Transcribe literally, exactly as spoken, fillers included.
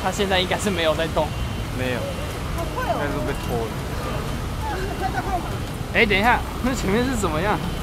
它现在应该是没有在动。 没有，应该是被拖了。 哎，等一下，那前面是怎么样？